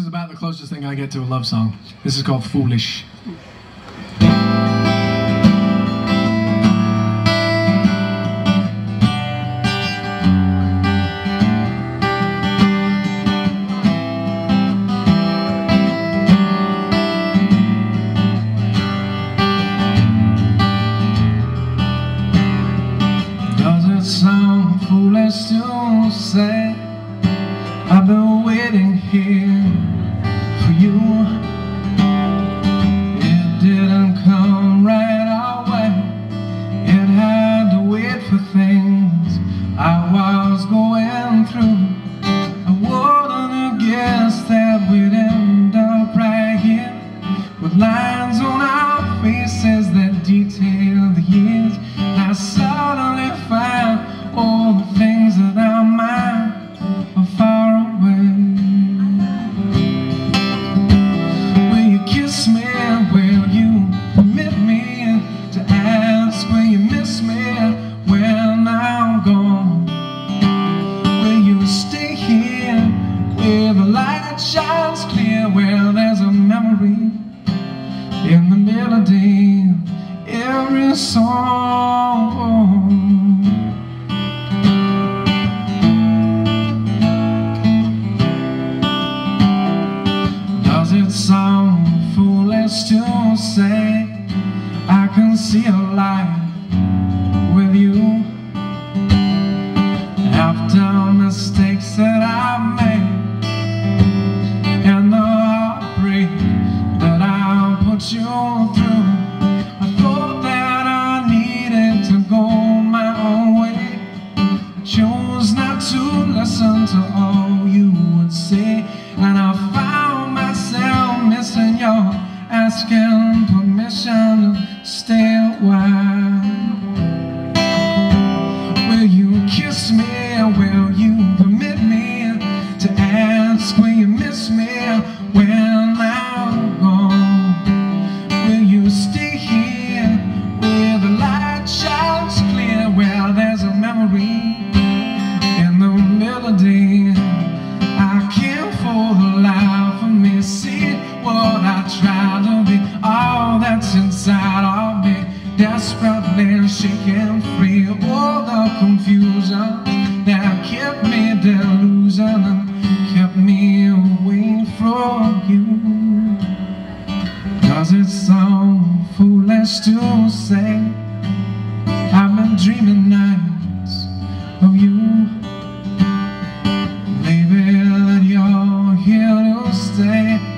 about the closest thing I get to a love song. This is called Foolish. Does it sound foolish to say I've been waiting here for you? It didn't come right away. It had to wait for things I was going through. I wouldn't have guessed that we'd end up right here, with lines on our faces that detail the years. And I suddenly found all the things that I might are far away. Will you kiss me? Will you permit me to ask? Will you miss me when I'm gone? Will you stay here where the light shines clear, where there's a memory in the melody of every song? Does it sound foolish to say I can see a light with you? After mistakes that I've made and the heartbreak that I put you through, I thought that I needed to go my own way. I chose not to listen to all you would say, and I found myself missing your asking permission to stay a while. Will you kiss me? Will you permit me to ask? Will you miss me when I'm gone? Will you stay here where the light shines clear, where there's a memory in the melody? I can't for the life of me see what I try to be, all that's inside of me, desperately shaking free. All the confusion that kept me delusion and kept me away from you. Does it sound foolish to say I've been dreaming nights of you? Maybe that you're here to stay.